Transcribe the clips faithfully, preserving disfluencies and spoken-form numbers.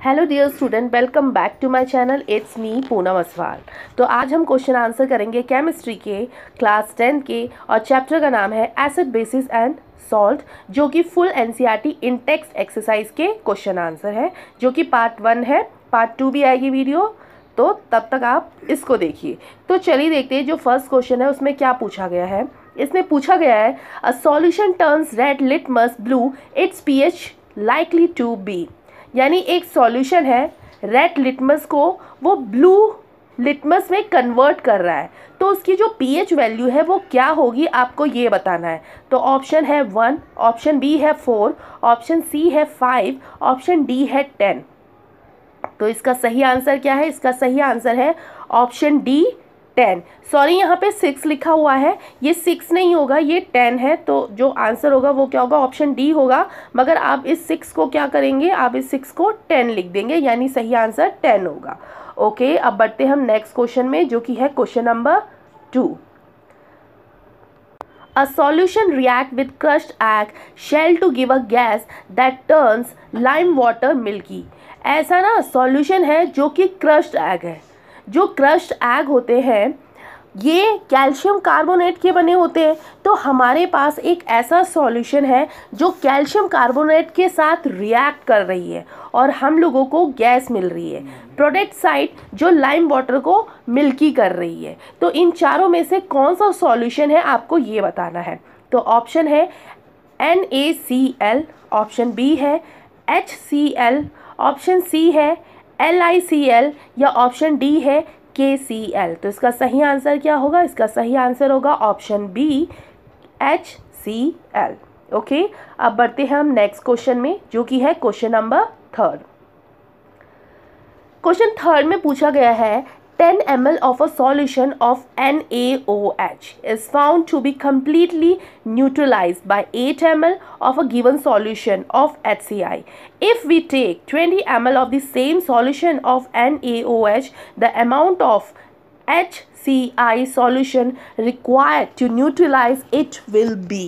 Hello dear student, welcome back to my channel. It's me Poonam Aswal. तो आज हम question answer करेंगे केमिस्ट्री के क्लास टेंथ के, और चैप्टर का नाम है एसिड बेसिस एंड सॉल्ट, जो कि full NCERT in text exercise के क्वेश्चन आंसर है, जो कि पार्ट वन है। पार्ट टू भी आएगी वीडियो, तो तब तक आप इसको देखिए। तो चलिए देखते हैं जो फर्स्ट क्वेश्चन है उसमें क्या पूछा गया है। इसमें पूछा गया है a solution turns red litmus blue, it's pH likely to be. यानी एक सॉल्यूशन है, रेड लिटमस को वो ब्लू लिटमस में कन्वर्ट कर रहा है, तो उसकी जो पीएच वैल्यू है वो क्या होगी, आपको ये बताना है। तो ऑप्शन है वन, ऑप्शन बी है फोर, ऑप्शन सी है फाइव, ऑप्शन डी है टेन। तो इसका सही आंसर क्या है? इसका सही आंसर है ऑप्शन डी, टेन। सॉरी, यहाँ पे सिक्स लिखा हुआ है, ये सिक्स नहीं होगा, ये टेन है। तो जो आंसर होगा वो क्या होगा? ऑप्शन डी होगा। मगर आप इस सिक्स को क्या करेंगे? आप इस सिक्स को टेन लिख देंगे, यानी सही आंसर टेन होगा। ओके, अब बढ़ते हम नेक्स्ट क्वेश्चन में, जो कि है question number two. A solution react with crushed egg shell to give a gas that turns lime water milky। ऐसा ना सॉल्यूशन है जो कि क्रश्ड एग है। जो क्रश्ड एग होते हैं ये कैल्शियम कार्बोनेट के बने होते हैं। तो हमारे पास एक ऐसा सॉल्यूशन है जो कैल्शियम कार्बोनेट के साथ रिएक्ट कर रही है और हम लोगों को गैस मिल रही है। प्रोडक्ट साइड जो लाइम वाटर को मिल्की कर रही है। तो इन चारों में से कौन सा सॉल्यूशन है, आपको ये बताना है। तो ऑप्शन है N A C L, option B है H C L, option C है एल आई सी एल, या ऑप्शन डी है के सी एल। तो इसका सही आंसर क्या होगा? इसका सही आंसर होगा option B, H C L. Okay, अब बढ़ते हैं हम नेक्स्ट क्वेश्चन में, जो कि है question number third. Question third में पूछा गया है ten milliliters of a solution of N A O H is found to be completely neutralized by eight milliliters of a given solution of H C I. If we take twenty milliliters of the same solution of N A O H, the amount of H C I solution required to neutralize it will be।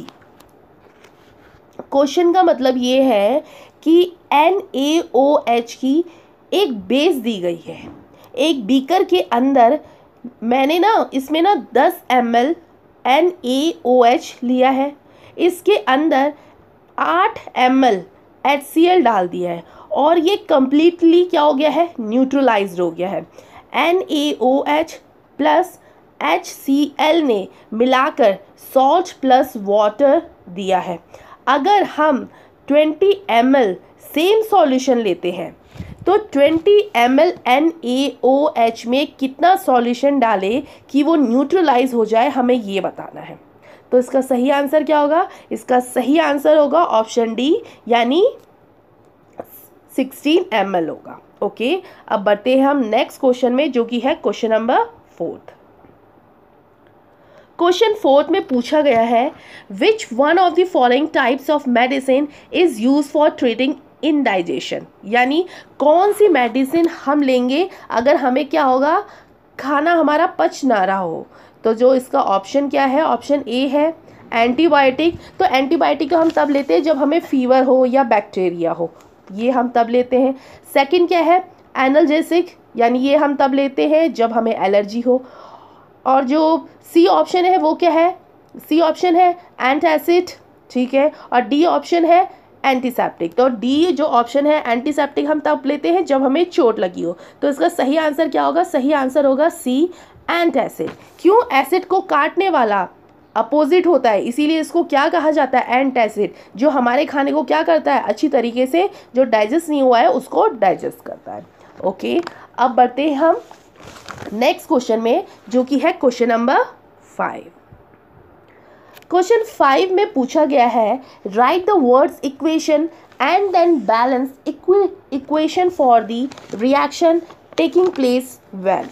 Question का मतलब ये है कि N A O H की एक base दी गई है। एक बीकर के अंदर मैंने ना इसमें ना दस M L N A O H लिया है, इसके अंदर आठ M L H C L डाल दिया है, और ये कम्प्लीटली क्या हो गया है? न्यूट्रलाइज्ड हो गया है। N A O H plus H C L ने मिलाकर सॉल्ट प्लस वाटर दिया है। अगर हम twenty M L same solution लेते हैं तो twenty M L N A O H में कितना सॉल्यूशन डाले कि वो न्यूट्रलाइज हो जाए, हमें ये बताना है। तो इसका सही आंसर क्या होगा? इसका सही आंसर होगा ऑप्शन डी, यानी सिक्सटीन एम एल होगा। ओके, अब बढ़ते हैं हम नेक्स्ट क्वेश्चन में, जो कि है question number fourth. Question fourth में पूछा गया है which one of the following types of medicine is use for treating indigestion. यानी कौन सी मेडिसिन हम लेंगे अगर हमें क्या होगा? खाना हमारा पच ना रहा हो। तो जो इसका ऑप्शन क्या है? ऑप्शन ए है एंटीबायोटिक। तो एंटीबायोटिक को हम तब लेते हैं जब हमें फीवर हो या बैक्टीरिया हो, ये हम तब लेते हैं। सेकंड क्या है? एनाल्जेसिक, यानी ये हम तब लेते हैं जब हमें एलर्जी हो। और जो सी ऑप्शन है वो क्या है? सी ऑप्शन है एंटासिड, ठीक है। और डी ऑप्शन है एंटीसेप्टिक। तो डी जो ऑप्शन है एंटीसेप्टिक हम तब लेते हैं जब हमें चोट लगी हो। तो इसका सही आंसर क्या होगा? सही आंसर होगा सी, एंटासिड। क्यों? एसिड को काटने वाला अपोजिट होता है, इसीलिए इसको क्या कहा जाता है? एंटासिड। जो हमारे खाने को क्या करता है? अच्छी तरीके से जो डाइजेस्ट नहीं हुआ है उसको डाइजेस्ट करता है। ओके, अब बढ़ते हैं हम नेक्स्ट क्वेश्चन में, जो कि है question number five. Question five में पूछा गया है write the words equation and then balance equation for the reaction taking place when.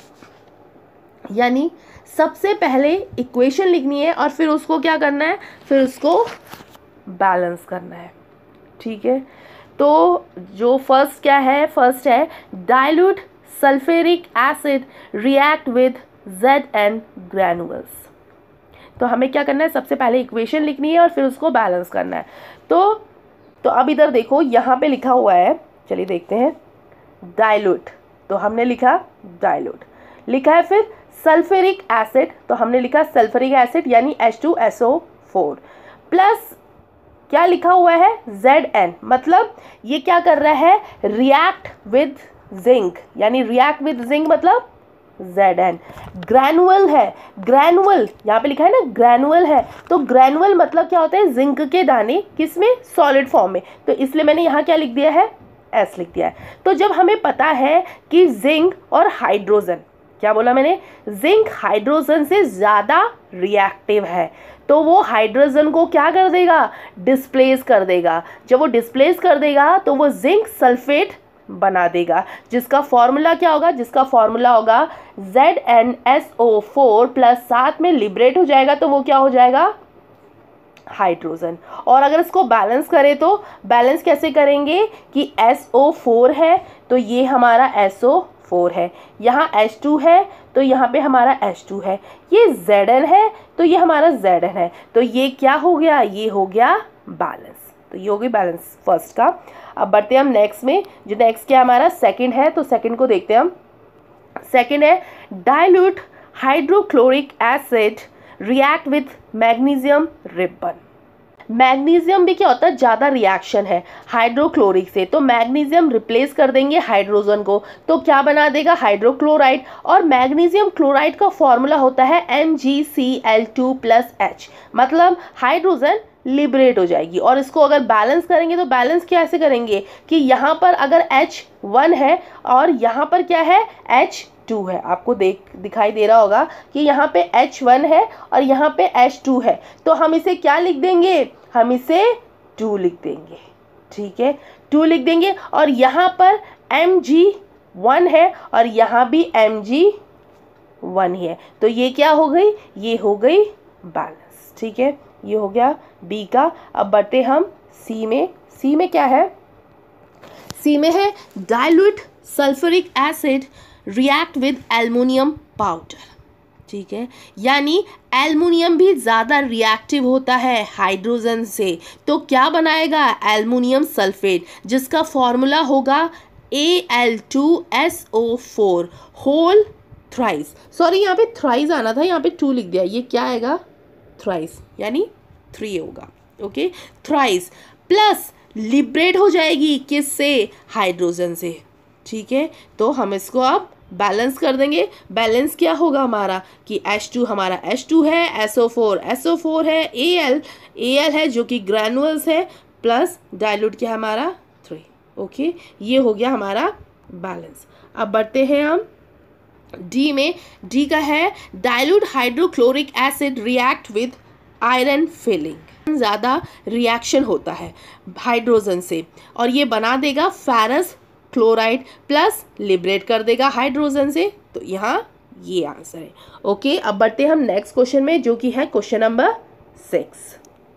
यानी सबसे पहले इक्वेशन लिखनी है और फिर उसको क्या करना है? फिर उसको बैलेंस करना है, ठीक है। तो जो फर्स्ट क्या है? फर्स्ट है dilute sulphuric acid react with Z N granules. तो हमें क्या करना है? सबसे पहले इक्वेशन लिखनी है और फिर उसको बैलेंस करना है। तो तो अब इधर देखो, यहाँ पे लिखा हुआ है, चलिए देखते हैं। डाइल्यूट, तो हमने लिखा डाइल्यूट। लिखा है फिर सल्फ्यूरिक एसिड, तो हमने लिखा सल्फ्यूरिक एसिड यानी H two S O four plus क्या लिखा हुआ है जेड एन, मतलब ये क्या कर रहा है रिएक्ट विद जिंक, यानी रिएक्ट विद जिंक मतलब जेड एन। ग्रैनुअल है, ग्रैनुअल यहाँ पे लिखा है ना ग्रैनुअल है, तो ग्रैनुअल मतलब क्या होता है जिंक के दाने, किसमें सॉलिड फॉर्म में, तो इसलिए मैंने यहाँ क्या लिख दिया है एस लिख दिया है। तो जब हमें पता है कि जिंक और हाइड्रोजन, क्या बोला मैंने, जिंक हाइड्रोजन से ज़्यादा रिएक्टिव है, तो वो हाइड्रोजन को क्या कर देगा डिस्प्लेस कर देगा। जब वो डिस्प्लेस कर देगा तो वो जिंक सल्फेट बना देगा, जिसका फॉर्मूला क्या होगा, जिसका फॉर्मूला होगा Z N S O four plus साथ में लिबरेट हो जाएगा, तो वो क्या हो जाएगा हाइड्रोजन। और अगर इसको बैलेंस करें तो बैलेंस कैसे करेंगे कि एस ओ फोर है तो ये हमारा एस ओ फोर है, यहाँ एच टू है तो यहाँ पे हमारा एच टू है, ये Zn है तो ये हमारा Zn है, तो ये क्या हो गया, ये हो गया बैलेंस। तो ये हो गई बैलेंस फर्स्ट का। अब बढ़ते हैं हम नेक्स्ट में, जो नेक्स्ट क्या हमारा सेकंड है, तो सेकंड को देखते हैं हम। सेकंड है dilute hydrochloric acid react with magnesium ribbon. Magnesium भी क्या होता है ज़्यादा रिएक्शन है हाइड्रोक्लोरिक से, तो मैग्नीशियम रिप्लेस कर देंगे हाइड्रोजन को, तो क्या बना देगा हाइड्रोक्लोराइड, और मैग्नीशियम क्लोराइड का फॉर्मूला होता है M G C L two plus H, मतलब हाइड्रोजन लिबरेट हो जाएगी। और इसको अगर बैलेंस करेंगे तो बैलेंस कैसे करेंगे कि यहाँ पर अगर एच वन है और यहाँ पर क्या है एच टू है, आपको देख दिखाई दे रहा होगा कि यहाँ पे एच वन है और यहाँ पे एच टू है, तो हम इसे क्या लिख देंगे, हम इसे टू लिख देंगे, ठीक है टू लिख देंगे। और यहाँ पर एम जी वन है और यहाँ भी एम जी वन ही है, तो ये क्या हो गई, ये हो गई बैलेंस, ठीक है ये हो गया बी का। अब बढ़ते हम सी में। सी में क्या है, सी में है dilute sulphuric acid react with aluminium powder, ठीक है यानी एल्युमिनियम भी ज़्यादा रिएक्टिव होता है हाइड्रोजन से, तो क्या बनाएगा एल्युमिनियम सल्फेट, जिसका फॉर्मूला होगा A L two S O four whole thrice, sorry यहाँ पे थ्राइस आना था, यहाँ पे टू लिख दिया, ये क्या आएगा थ्राइस यानी थ्री होगा, ओके थ्राइस प्लस लिबरेट हो जाएगी किससे हाइड्रोजन से, ठीक है तो हम इसको अब बैलेंस कर देंगे। बैलेंस क्या होगा हमारा कि एच टू हमारा एच टू है, S O four S O four है, ए एल ए एल है जो कि ग्रैनुअल्स है, प्लस डाइल्यूट क्या हमारा थ्री, ओके ये हो गया हमारा बैलेंस। अब बढ़ते हैं हम डी में। डी का है dilute hydrochloric acid react with iron filing, ज़्यादा रिएक्शन होता है हाइड्रोजन से और ये बना देगा फेरस क्लोराइड प्लस लिबरेट कर देगा हाइड्रोजन से, तो यहाँ ये आंसर है, ओके। अब बढ़ते हम नेक्स्ट क्वेश्चन में जो कि है क्वेश्चन नंबर सिक्स।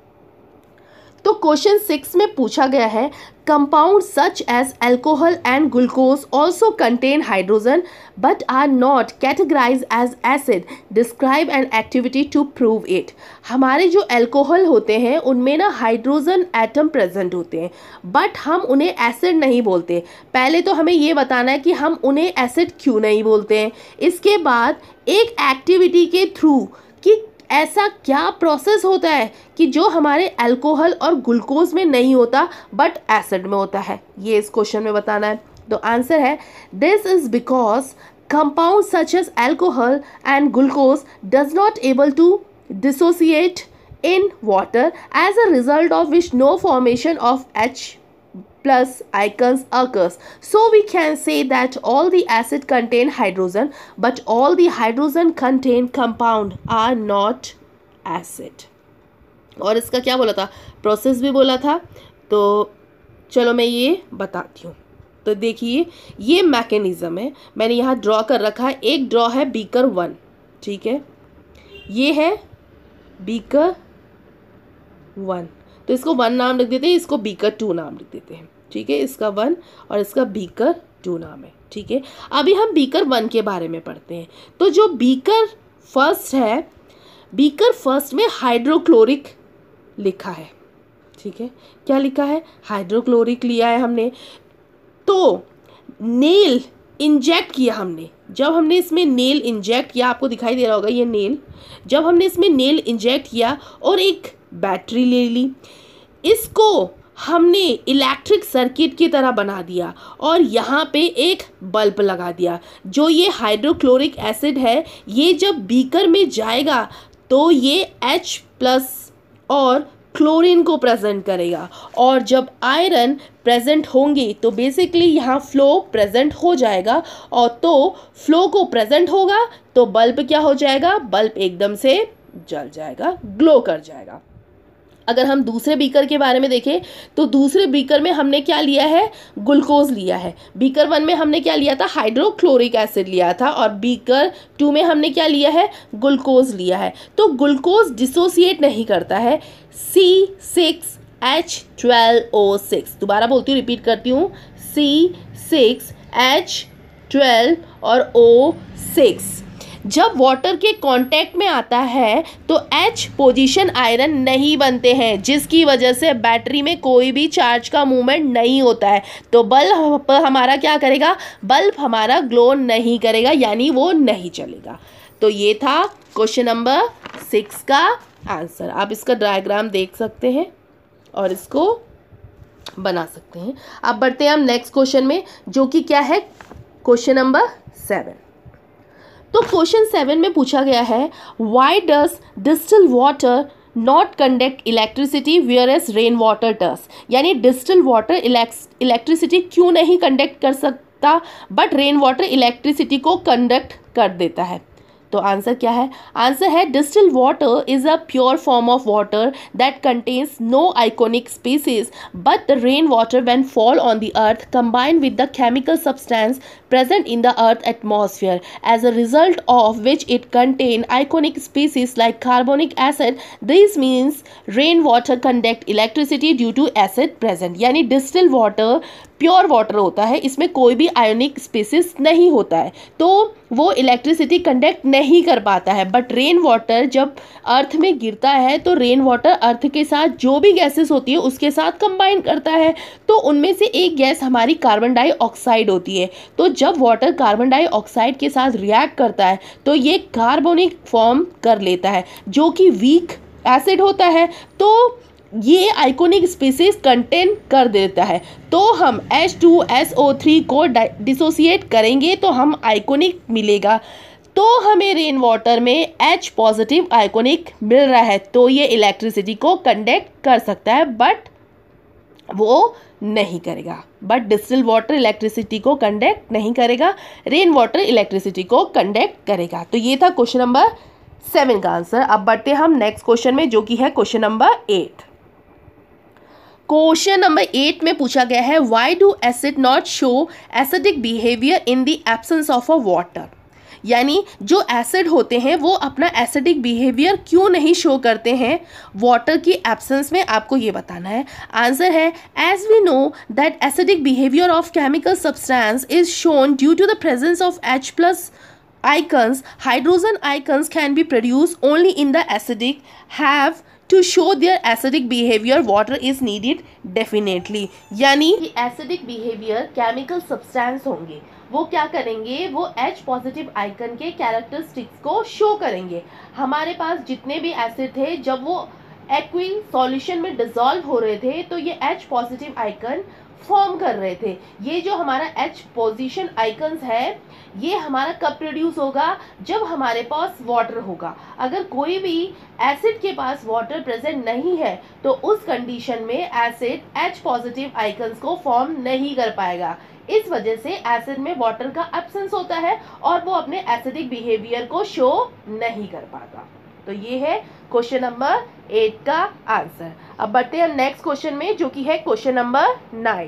तो क्वेश्चन सिक्स में पूछा गया है compound such as alcohol and glucose also contain hydrogen but are not categorise as acid, describe an activity to prove it. हमारे जो अल्कोहल होते हैं उनमें ना हाइड्रोजन एटम प्रेजेंट होते हैं बट हम उन्हें एसिड नहीं बोलते। पहले तो हमें ये बताना है कि हम उन्हें एसिड क्यों नहीं बोलते हैं, इसके बाद एक एक्टिविटी के थ्रू कि ऐसा क्या प्रोसेस होता है कि जो हमारे अल्कोहल और ग्लूकोज में नहीं होता बट एसिड में होता है, ये इस क्वेश्चन में बताना है। तो आंसर है this is because compound such as alcohol and glucose does not able to dissociate in water as a result of which no formation of H plus ions occurs. So we can say that all the acid contain hydrogen but all the hydrogen contain compound are not acid. और इसका क्या बोला था, process भी बोला था, तो चलो मैं ये बताती हूँ। तो देखिए ये मैकेनिज्म है, मैंने यहाँ ड्रॉ कर रखा है, एक ड्रॉ है बीकर वन, ठीक है ये है बीकर वन, तो इसको वन नाम लिख देते हैं, इसको बीकर टू नाम लिख देते हैं, ठीक है इसका वन और इसका बीकर टू नाम है, ठीक है। अभी हम बीकर वन के बारे में पढ़ते हैं। तो जो बीकर फर्स्ट है, बीकर फर्स्ट में हाइड्रोक्लोरिक लिखा है, ठीक है क्या लिखा है हाइड्रोक्लोरिक लिया है हमने। तो नेल इंजेक्ट किया हमने, जब हमने इसमें नेल इंजेक्ट किया, आपको दिखाई दे रहा होगा ये नेल, जब हमने इसमें नेल इंजेक्ट किया और एक बैटरी ले ली, इसको हमने इलेक्ट्रिक सर्किट की तरह बना दिया और यहाँ पे एक बल्ब लगा दिया। जो ये हाइड्रोक्लोरिक एसिड है, ये जब बीकर में जाएगा तो ये H प्लस और क्लोरीन को प्रेजेंट करेगा, और जब आयरन प्रेजेंट होंगे तो बेसिकली यहाँ फ्लो प्रेजेंट हो जाएगा, और तो फ्लो को प्रेजेंट होगा तो बल्ब क्या हो जाएगा, बल्ब एकदम से जल जाएगा, ग्लो कर जाएगा। अगर हम दूसरे बीकर के बारे में देखें तो दूसरे बीकर में हमने क्या लिया है, ग्लूकोज लिया है। बीकर वन में हमने क्या लिया था, हाइड्रोक्लोरिक एसिड लिया था, और बीकर टू में हमने क्या लिया है, ग्लूकोज लिया है। तो ग्लूकोज डिसोसिएट नहीं करता है, C six H twelve O six, दोबारा बोलती हूँ, रिपीट करती हूँ, सी सिक्स एच ट्वेल्व और ओ सिक्स जब वाटर के कांटेक्ट में आता है तो H पोजीशन आयरन नहीं बनते हैं, जिसकी वजह से बैटरी में कोई भी चार्ज का मूवमेंट नहीं होता है। तो बल्ब हमारा क्या करेगा, बल्ब हमारा ग्लो नहीं करेगा, यानी वो नहीं चलेगा। तो ये था क्वेश्चन नंबर सिक्स का आंसर। आप इसका डायग्राम देख सकते हैं और इसको बना सकते हैं। अब बढ़ते हैं हम नेक्स्ट क्वेश्चन में, जो कि क्या है, क्वेश्चन नंबर सेवन। तो क्वेश्चन सेवन में पूछा गया है, why does distil water not conduct electricity whereas rain water does, यानी डिस्टिल वाटर इलेक्ट्रिसिटी क्यों नहीं कंडक्ट कर सकता बट रेन वाटर इलेक्ट्रिसिटी को कंडक्ट कर देता है। तो आंसर क्या है, आंसर है distil water is a pure form of water that contains no iconic species but the rain water when fall on the earth combine with the chemical substance present in the earth atmosphere, as a result of which it contain iconic species like carbonic acid. This means rainwater conduct electricity due to acid present, यानी distil water pure water होता है, इसमें कोई भी ionic species नहीं होता है, तो वो इलेक्ट्रिसिटी कंडक्ट नहीं कर पाता है। बट रेन वाटर जब अर्थ में गिरता है तो रेन वाटर अर्थ के साथ जो भी गैसेस होती है उसके साथ कंबाइन करता है, तो उनमें से एक गैस हमारी कार्बन डाइऑक्साइड होती है। तो जब वाटर कार्बन डाइऑक्साइड के साथ रिएक्ट करता है तो ये कार्बोनिक फॉर्म कर लेता है, जो कि वीक एसिड होता है, तो ये आइकोनिक स्पीसीज कंटेन कर देता है। तो हम H two S O three को डिसोसिएट करेंगे तो हम आइकोनिक मिलेगा, तो हमें रेन वाटर में H पॉजिटिव आइकोनिक मिल रहा है, तो ये इलेक्ट्रिसिटी को कंडक्ट कर सकता है बट वो नहीं करेगा। बट डिस्टिल वाटर इलेक्ट्रिसिटी को कंडक्ट नहीं करेगा, रेन वाटर इलेक्ट्रिसिटी को कंडक्ट करेगा। तो ये था क्वेश्चन नंबर सेवन का आंसर। अब बढ़ते हैं हम नेक्स्ट क्वेश्चन में, जो कि है question number eight. Question number eight में पूछा गया है, why do acid not show acidic behaviour in the absence of a water, यानी जो एसिड होते हैं वो अपना एसिडिक बिहेवियर क्यों नहीं शो करते हैं वाटर की एब्सेंस में, आपको ये बताना है। आंसर है, as we know that acidic behaviour of chemical substance is shown due to the presence of H plus icons, hydrogen ions can be produced only in the acidic. Have to show their acidic behavior water is needed definitely, यानी acidic behaviour chemical substance होंगे वो क्या करेंगे, वो H positive icon के characteristics को show करेंगे। हमारे पास जितने भी एसिड थे जब वो एक्वी सॉल्यूशन में डिसॉल्व हो रहे थे तो ये H पॉजिटिव आइकन फॉर्म कर रहे थे। ये जो हमारा H पोजीशन आइकन्स है ये हमारा कब प्रोड्यूस होगा, जब हमारे पास वाटर होगा। अगर कोई भी एसिड के पास वाटर प्रेजेंट नहीं है तो उस कंडीशन में एसिड H पॉजिटिव आइकन्स को फॉर्म नहीं कर पाएगा। इस वजह से एसिड में वाटर का एब्सेंस होता है और वो अपने एसिडिक बिहेवियर को शो नहीं कर पाता। तो ये है क्वेश्चन नंबर एट का आंसर। अब बढ़ते हैं नेक्स्ट क्वेश्चन में, जो कि है question number nine.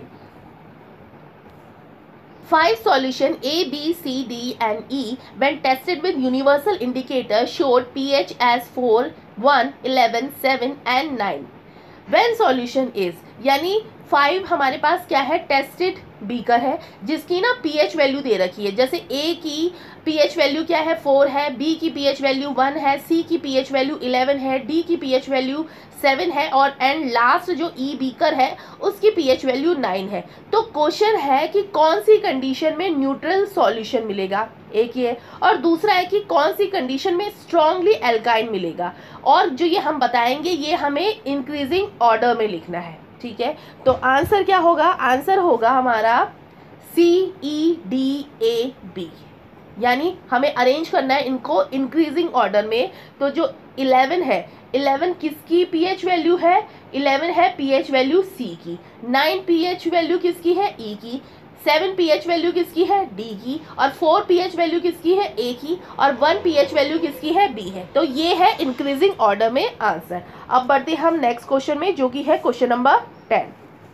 Five solution A, B, C, D and E when tested with universal indicator showed pH as four, one, eleven, seven and nine. When solution is, यानी five हमारे पास क्या है, tested beaker है जिसकी ना pH value दे रखी है। जैसे ए की पीएच वैल्यू क्या है, फोर है, बी की पीएच वैल्यू वन है, सी की पीएच वैल्यू इलेवन है, डी की पीएच वैल्यू सेवन है और एंड लास्ट जो ई बीकर है उसकी पीएच वैल्यू नाइन है। तो क्वेश्चन है कि कौन सी कंडीशन में न्यूट्रल सॉल्यूशन मिलेगा, एक ये, और दूसरा है कि कौन सी कंडीशन में स्ट्रांगली एल्काइन मिलेगा। और जो ये हम बताएंगे ये हमें इंक्रीजिंग ऑर्डर में लिखना है, ठीक है। तो आंसर क्या होगा, आंसर होगा हमारा सी ई डी ए बी, यानी हमें अरेंज करना है इनको इंक्रीजिंग ऑर्डर में। तो जो इलेवन है, इलेवन किसकी पीएच वैल्यू है, इलेवन है पीएच वैल्यू सी की, नाइन पीएच वैल्यू किसकी है, ई की, सेवन पीएच वैल्यू किसकी है, डी की, और फोर पीएच वैल्यू किसकी है, ए की, और वन पीएच वैल्यू किसकी है, बी है। तो ये है इंक्रीजिंग ऑर्डर में आंसर। अब बढ़ते हम नेक्स्ट क्वेश्चन में जो कि है क्वेश्चन नंबर टेन।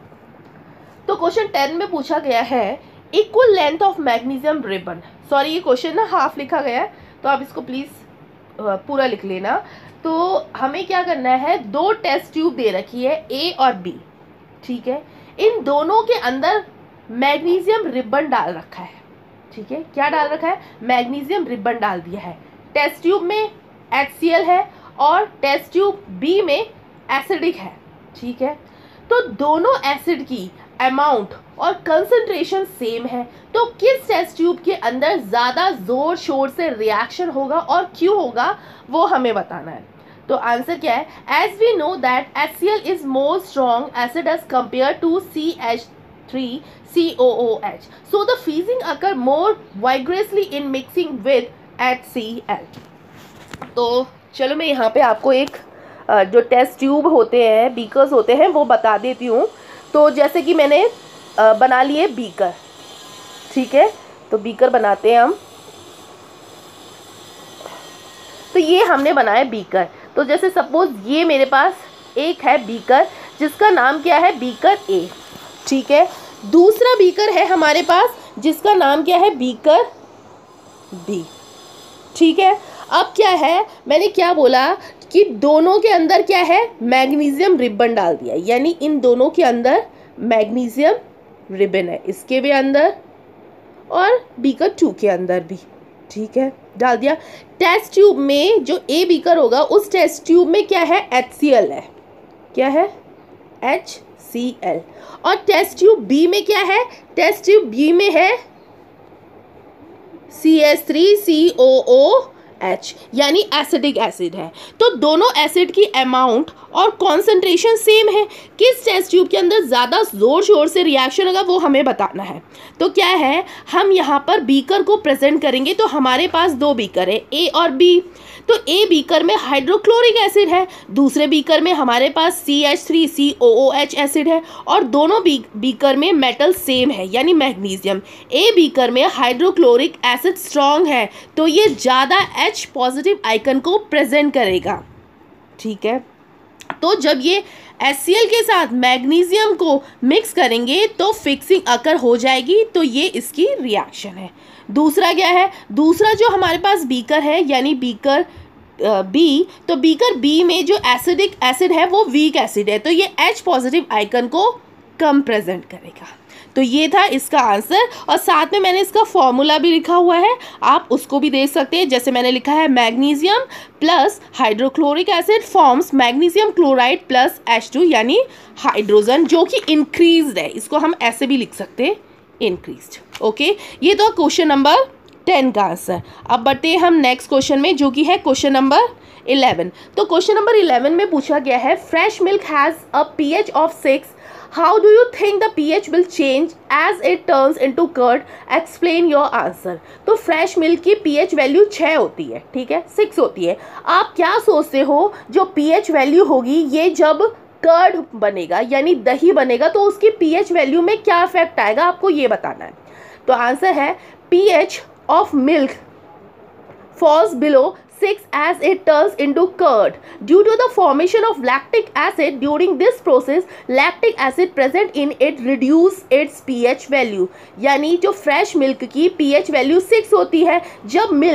तो क्वेश्चन टेन में पूछा गया है equal length of magnesium ribbon, sorry ये क्वेश्चन ना हाफ लिखा गया है तो आप इसको प्लीज़ पूरा लिख लेना। तो हमें क्या करना है, दो टेस्ट ट्यूब दे रखी है ए और बी, ठीक है। इन दोनों के अंदर मैग्नीशियम रिबन डाल रखा है, ठीक है। क्या डाल रखा है, मैग्नीशियम रिबन डाल दिया है। टेस्ट ट्यूब में एच सी एल है और टेस्ट ट्यूब बी में एसिडिक है, ठीक है। तो दोनों एसिड की अमाउंट और कंसंट्रेशन सेम है, तो किस टेस्ट ट्यूब के अंदर ज़्यादा जोर शोर से रिएक्शन होगा और क्यों होगा वो हमें बताना है। तो आंसर क्या है, as we know that H C L is more strong acid as compare to C H three C O O H, so the fizzing occur more vigorously in mixing with H C L. तो चलो मैं यहाँ पे आपको एक जो test tube होते हैं, बीकर्स होते हैं, वो बता देती हूँ। तो जैसे कि मैंने बना लिए बीकर, ठीक है। तो बीकर बनाते हैं हम। तो ये हमने बनाया बीकर। तो जैसे सपोज ये मेरे पास एक है बीकर जिसका नाम क्या है, बीकर ए, ठीक है। दूसरा बीकर है हमारे पास जिसका नाम क्या है, बीकर बी, ठीक है। अब क्या है, मैंने क्या बोला कि दोनों के अंदर क्या है, मैग्नीशियम रिबन डाल दिया, यानी इन दोनों के अंदर मैग्नीशियम रिबन है, इसके भी अंदर और बीकर टू के अंदर भी, ठीक है, डाल दिया। टेस्ट ट्यूब में जो ए बीकर होगा उस टेस्ट ट्यूब में क्या है, एच सी एल है, क्या है, एच सी एल। और टेस्ट ट्यूब बी में क्या है, टेस्ट ट्यूब बी में है C H three C O O H, यानी एसिडिक एसिड है। तो दोनों एसिड की अमाउंट और कॉन्सेंट्रेशन सेम है, किस टेस्ट ट्यूब के अंदर ज़्यादा ज़ोर शोर से रिएक्शन होगा वो हमें बताना है। तो क्या है, हम यहाँ पर बीकर को प्रेजेंट करेंगे। तो हमारे पास दो बीकर है, ए और बी। तो ए बीकर में हाइड्रोक्लोरिक एसिड है, दूसरे बीकर में हमारे पास C H three C O O H acid है, और दोनों बी बीकर में मेटल सेम है, यानी मैग्नीशियम। ए बीकर में हाइड्रोक्लोरिक एसिड स्ट्रॉन्ग है तो ये ज़्यादा एच पॉजिटिव आइकन को प्रेजेंट करेगा, ठीक है। तो जब ये एच सी एल के साथ मैग्नीशियम को मिक्स करेंगे तो फिक्सिंग अकर हो जाएगी, तो ये इसकी रिएक्शन है। दूसरा क्या है, दूसरा जो हमारे पास बीकर है यानी बीकर बी, तो बीकर बी में जो एसिडिक एसिड है वो वीक एसिड है, तो ये एच पॉजिटिव आइकन को कम प्रेजेंट करेगा। तो ये था इसका आंसर, और साथ में मैंने इसका फॉर्मूला भी लिखा हुआ है, आप उसको भी देख सकते हैं। जैसे मैंने लिखा है, magnesium plus hydrochloric acid forms magnesium chloride plus H two, यानी हाइड्रोजन, जो कि इंक्रीज्ड है। इसको हम ऐसे भी लिख सकते हैं, इंक्रीज्ड। ओके, ये तो क्वेश्चन नंबर टेन का आंसर। अब बढ़ते हैं हम नेक्स्ट क्वेश्चन में जो कि है क्वेश्चन नंबर इलेवन। तो क्वेश्चन नंबर इलेवन में पूछा गया है, fresh milk has a pH of six, how do you think the pH will change as it turns into curd, explain your answer. तो फ्रेश मिल्क की pH value छः होती है, ठीक है, सिक्स होती है। आप क्या सोचते हो जो पीएच वैल्यू होगी, ये जब कर्ड बनेगा यानी दही बनेगा तो उसकी पीएच वैल्यू में क्या इफेक्ट आएगा, आपको ये बताना है। तो आंसर है, pH of milk falls below six as it turns into curd due to the formation of lactic acid. During this process, lactic acid present in it reduce its pH value. यानी जो fresh milk की pH value six होती है, जब milk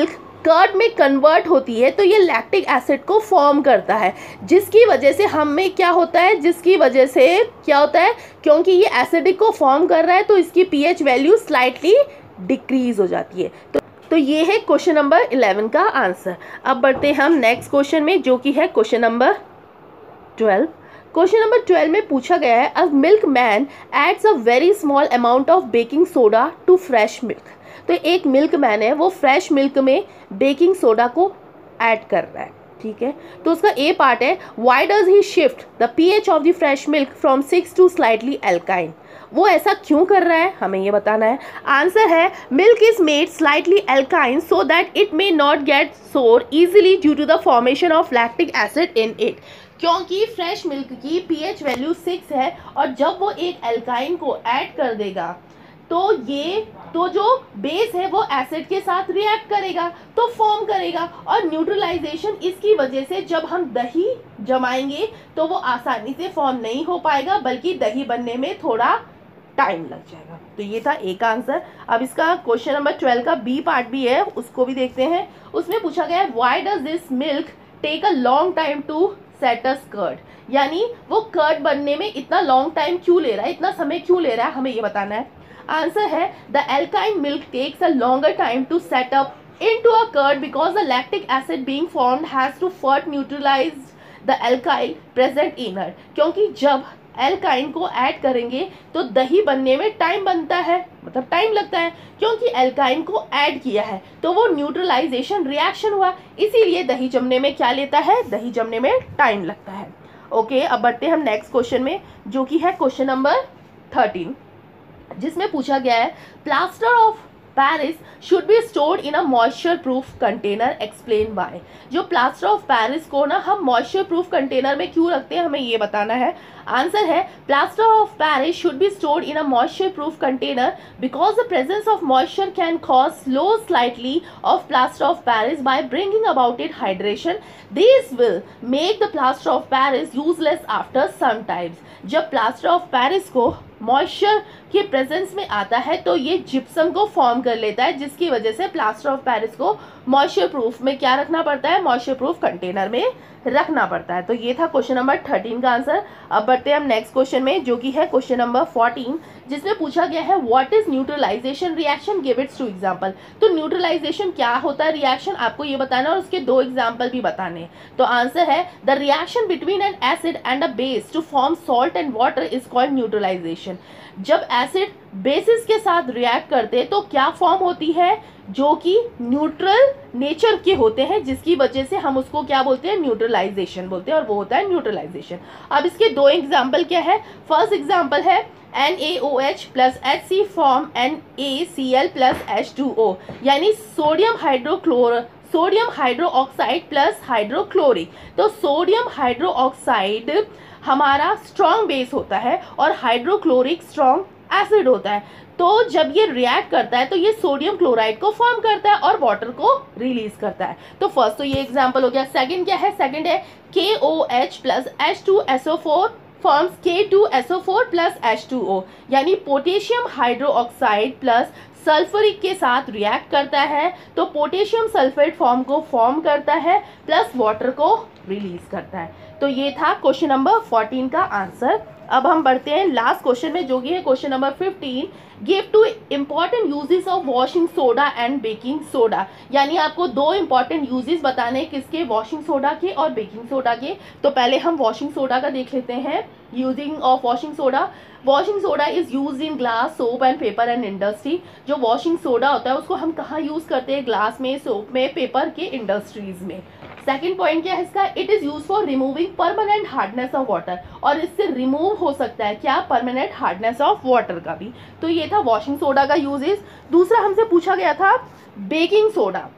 curd में convert होती है तो ये लैक्टिक एसिड को फॉर्म करता है, जिसकी वजह से हमें क्या होता है, जिसकी वजह से क्या होता है, क्योंकि ये एसिडिक को फॉर्म कर रहा है तो इसकी पीएच वैल्यू स्लाइटली डिक्रीज हो जाती है। तो तो ये है क्वेश्चन नंबर इलेवन का आंसर। अब बढ़ते हैं हम नेक्स्ट क्वेश्चन में, जो कि है question number twelve. Question number twelve में पूछा गया है, a milk man adds a very small amount of baking soda to fresh milk. तो एक मिल्क मैन है, वो फ्रेश मिल्क में बेकिंग सोडा को ऐड कर रहा है, ठीक है। तो उसका ए पार्ट है, why does he shift the pH of the fresh milk from six to slightly एल्काइन। वो ऐसा क्यों कर रहा है, हमें ये बताना है। आंसर है, मिल्क इज मेड स्लाइटली एल्काइन so that it may not get sour easily due to the formation of lactic acid in it. क्योंकि फ्रेश मिल्क की पीएच वैल्यू सिक्स है और जब वो एक एल्काइन को ऐड कर देगा तो ये तो जो बेस है वो एसिड के साथ रिएक्ट करेगा तो फॉर्म करेगा, और न्यूट्रलाइजेशन इसकी वजह से जब हम दही जमाएंगे तो वो आसानी से फॉर्म नहीं हो पाएगा, बल्कि दही बनने में थोड़ा टाइम लग जाएगा। तो ये था एक आंसर। अब इसका क्वेश्चन नंबर ट्वेल्व का बी पार्ट भी है, उसको भी देखते हैं। उसमें पूछा गया है, why does this milk take a long time to set a curd. यानी वो कर्ड बनने में इतना लॉन्ग टाइम क्यों ले रहा है, इतना समय क्यों ले रहा है, हमें ये बताना है। आंसर है, द एल्काइन milk takes a longer time to set up into a curd because the lactic acid being formed has to first neutralize the alkyl present in it। क्योंकि जब एल्काइन को ऐड करेंगे तो दही बनने में टाइम बनता है, मतलब टाइम लगता है, क्योंकि एल्काइन को ऐड किया है तो वो न्यूट्रलाइजेशन रिएक्शन हुआ, इसीलिए दही जमने में क्या लेता है, दही जमने में टाइम लगता है। ओके, अब बढ़ते हैं हम नेक्स्ट क्वेश्चन में, जो कि है क्वेश्चन नंबर थर्टीन, जिसमें पूछा गया है, plaster of Paris should be stored in a moisture proof container, explain why. जो प्लास्टर ऑफ पेरिस को ना हम मॉइस्चर प्रूफ कंटेनर में क्यों रखते हैं, हमें ये बताना है। आंसर है, plaster of Paris should be stored in a moisture proof container because the presence of moisture can cause slow slightly of plaster of Paris by bringing about it hydration. This will make the plaster of Paris useless after some times. जब plaster of Paris को moisture के presence में आता है तो ये gypsum को form कर लेता है, जिसकी वजह से प्लास्टर ऑफ पेरिस को मॉइस्चर प्रूफ में क्या रखना पड़ता है, मॉइस्चर प्रूफ कंटेनर में रखना पड़ता है। तो ये था क्वेश्चन नंबर थर्टीन का आंसर। अब बढ़ते हैं हम नेक्स्ट क्वेश्चन में, जो कि है क्वेश्चन नंबर फोर्टीन, जिसमें पूछा गया है, what is neutralization reaction, give its two example. तो न्यूट्रलाइजेशन क्या होता है रिएक्शन, आपको ये बताना और उसके दो एग्जांपल भी बताने। तो आंसर है, the reaction between an acid and a base to form salt and water is called neutralization. जब एसिड बेसिस के साथ रिएक्ट करते हैं तो क्या फॉर्म होती है, जो कि न्यूट्रल नेचर के होते हैं, जिसकी वजह से हम उसको क्या बोलते हैं, न्यूट्रलाइजेशन बोलते हैं, और वो होता है न्यूट्रलाइजेशन। अब इसके दो एग्जाम्पल क्या है। फर्स्ट एग्जाम्पल है N A O H plus H C form N A C L plus H two O, यानी sodium hydrochlor sodium hydro oxide plus hydrochloric. तो सोडियम हाइड्रो ऑक्साइड हमारा स्ट्रॉन्ग बेस होता है और hydrochloric strong acid होता है। तो जब ये रिएक्ट करता है तो ये सोडियम क्लोराइड को फॉर्म करता है और वाटर को रिलीज करता है। तो फर्स्ट तो ये एग्जांपल हो गया। सेकंड क्या है, सेकंड है K O H plus H two S O four forms K two S O four plus H two O, यानी potassium hydro oxide plus sulphuric के साथ रिएक्ट करता है तो पोटेशियम सल्फेट फॉर्म को फॉर्म करता है प्लस वाटर को रिलीज करता है। तो ये था क्वेश्चन नंबर फोर्टीन का आंसर। अब हम बढ़ते हैं लास्ट क्वेश्चन में, जो कि है question number fifteen, give two important uses of washing soda and baking soda. यानी आपको दो इंपॉर्टेंट यूजेस बताने किसके, वॉशिंग सोडा के और बेकिंग सोडा के। तो पहले हम वॉशिंग सोडा का देख लेते हैं। Using of washing soda, washing soda is use in glass, soap and paper and industry. जो वॉशिंग सोडा होता है उसको हम कहाँ यूज करते हैं, ग्लास में, सोप में, पेपर के इंडस्ट्रीज में। सेकेंड पॉइंट क्या है इसका, it is use for removing permanent hardness of water, और इससे रिमूव हो सकता है क्या, परमानेंट हार्डनेस ऑफ वाटर का भी। तो ये था वॉशिंग सोडा का यूजेस। दूसरा हमसे पूछा गया था बेकिंग सोडा,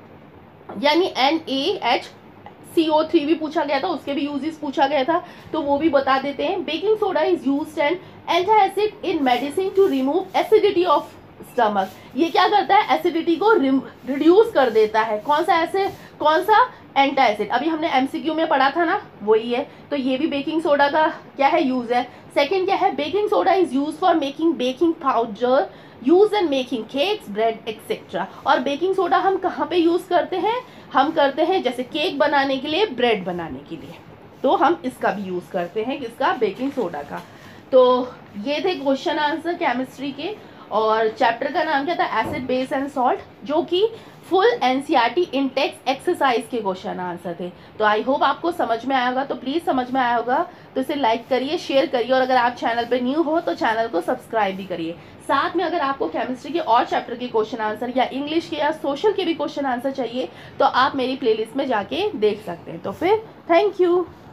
यानी N A H C O three भी पूछा गया था, उसके भी यूजेस पूछा गया था, तो वो भी बता देते हैं। Baking soda is used an antacid in medicine to remove acidity of stomach. ये क्या करता है, एसिडिटी को रिड्यूस कर देता है। कौन सा एसिड, कौन सा, एंटासिड। अभी हमने एमसीक्यू में पढ़ा था ना, वही है। तो ये भी बेकिंग सोडा का क्या है, यूज है। सेकंड क्या है, baking soda is use for making baking powder use in making cakes, bread etcetera. और बेकिंग सोडा हम कहाँ पे यूज़ करते हैं? हम करते हैं जैसे केक बनाने के लिए, ब्रेड बनाने के लिए, तो हम इसका भी यूज़ करते हैं, किसका? बेकिंग सोडा का। तो ये थे क्वेश्चन आंसर केमिस्ट्री के, और चैप्टर का नाम क्या था? एसिड, बेस एंड सॉल्ट, जो कि full NCERT in text exercise के क्वेश्चन आंसर थे। तो आई होप आपको समझ में आया होगा, तो प्लीज़ समझ में आया होगा तो इसे लाइक करिए, शेयर करिए, और अगर आप चैनल पे न्यू हो तो चैनल को सब्सक्राइब भी करिए। साथ में अगर आपको केमिस्ट्री के और चैप्टर के क्वेश्चन आंसर या इंग्लिश के या सोशल के भी क्वेश्चन आंसर चाहिए तो आप मेरी प्लेलिस्ट में जाके देख सकते हैं। तो फिर थैंक यू।